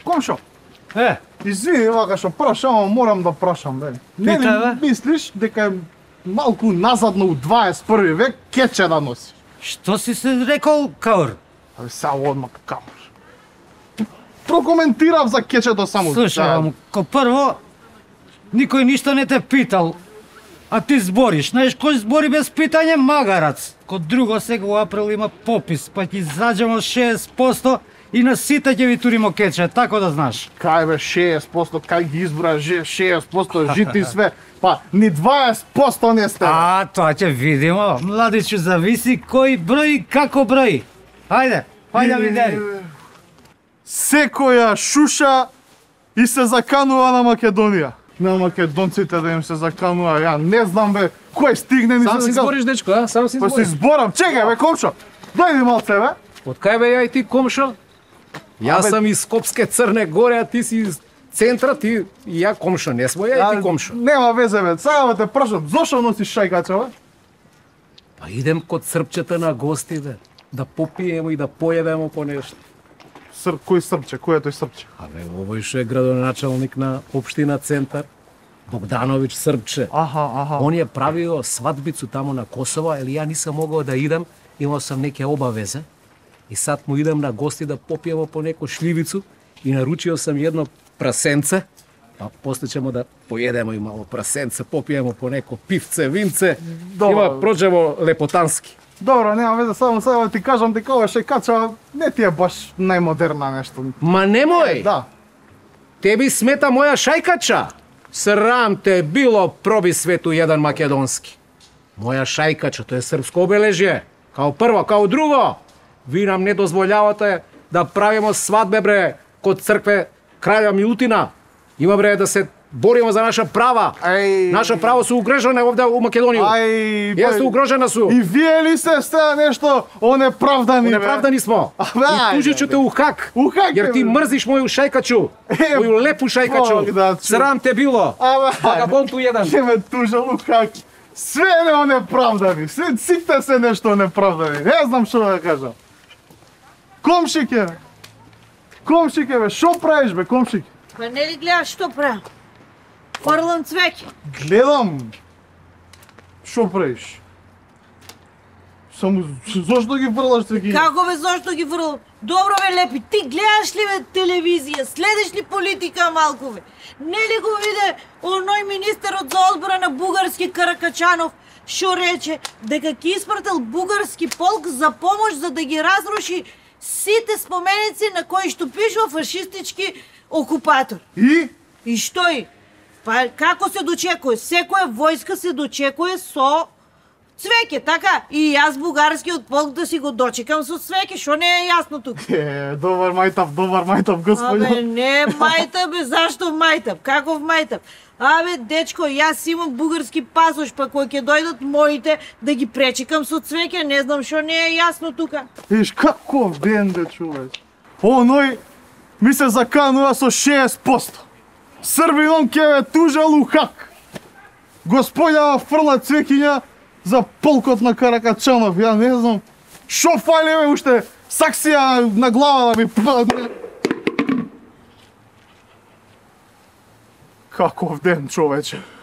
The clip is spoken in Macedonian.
Комшо, извини, вака што прашам, морам да прашам, бе. Не ли мислиш дека е малку назадно у 21 век кече да носи? Што си се рекол, Каур? Абе, сега одмак Каур. Прокоментирав за кечето само. Слушай, ко прво, никој ништо не те питал, а ти збориш. Знаеш, кој збори без питање, магарац. Ко друго, сега у април има попис, па ќе заđemo 60% и на сите ќе ви туримо кече, тако да знаш. Кај бе 60%, кај ги избра 60% жити све, па ни 20% не сте. А, тоа ќе видимо. Младичу, зависи кој брои, како брои. Хајде, хајде видели. Секоја шуша и се заканува на Македонија. На македонците да им се заканува, ја не знам бе, кој стигне ни се заканува. Сам си збориш, дечко, а? Сам си збориш. Па си зборам, чекај бе, Комшо, дојди малце бе. Од кај бе ја и ти, Комшо? Јас сам из Скопске Црне Горе, а ти си из центра, ти и ја Комшо, не смо ја и ти Комшо. Нема везе бе, сега те прашам, зошто носиш шајкача бе? Па идем код српчета на гости бе, да попиемо и да поедемо по нешто. Кој српче? Кој е тој српче? Абе, овој што е градоначалник на општина Центар, Богдановиќ Српче. Аха. Он ја правио свадбицу таму на Косово, ели ја нисам могол да идам, имал сам неке обавезе. И сад му идам на гости да попиемо по неко шливицу и наручио сам едно прасенце, а после ćemo да поедемо и мало прасенце, попиемо по неко пивце, винце, има проđemo лепотански. Добро, нема везе, само сега ти кажам дека ова шајкача не ти е баш најмодерна нешто. Ма немој! Да. Теби смета моја шајкача? Срам те било, проби свету еден македонски. Моја шајкача, тоа е српско обележје. Као прво, као друго, ви нам не дозволявате да правимо свадбе, бре, код цркве Краља Милутина. Има, бре, да се боримо за наша права. Наша право су угрожена овде у Македонија. Јесте угрожена су. И вие ли сте нешто онеправдани? Онеправдани смо. И тужиќу те у Хак. Јер ти мрзиш моју шајкачу. Моју лепу шајкачу. Срам те било. Вагабонту еден. Ќе ме тужал у Хак. Све не онеправдани. Сите се нешто онеправдани. Не знам што да кажам. Комшике, бе. Комшике, бе. Шо правиш, бе, комшике? Па не ли гледаш што правам? Фрлам цвеќе. Гледам. Шо правиш? Само зошто ги фрлаш цвеќе? Како бе зошто ги фрлам? Добро бе лепи, ти гледаш ли бе телевизија? Следиш ли политика малку бе? Не ли го виде оној министерот за одбрана бугарски Каракачанов што рече дека ќе испратил бугарски полк за помош за да ги разруши сите споменици на кои што пишува фашистички окупатор. И што и? Па како се дочекува? Секоја војска се дочекува со цвеќе, така? И јас бугарскиот полк да си го дочекам со цвеќе, што не е јасно тука? Добар мајтап, господино. Абе, не мајтап, бе, зашто мајтап? Каков мајтап? Абе, дечко, јас имам бугарски пасош, па кој ќе дојдат моите да ги пречекам со цвеќе, не знам што не е јасно тука. Виж, каков ден, бе, човек. Оној ми се заканува со 60%. Србином ќе ве тужал у Хак. Господјава фрла цвекиња за полкот на Каракачанов, ја не знам. Шо фали бе уште саксија на глава да ми падне. Каков ден, човече.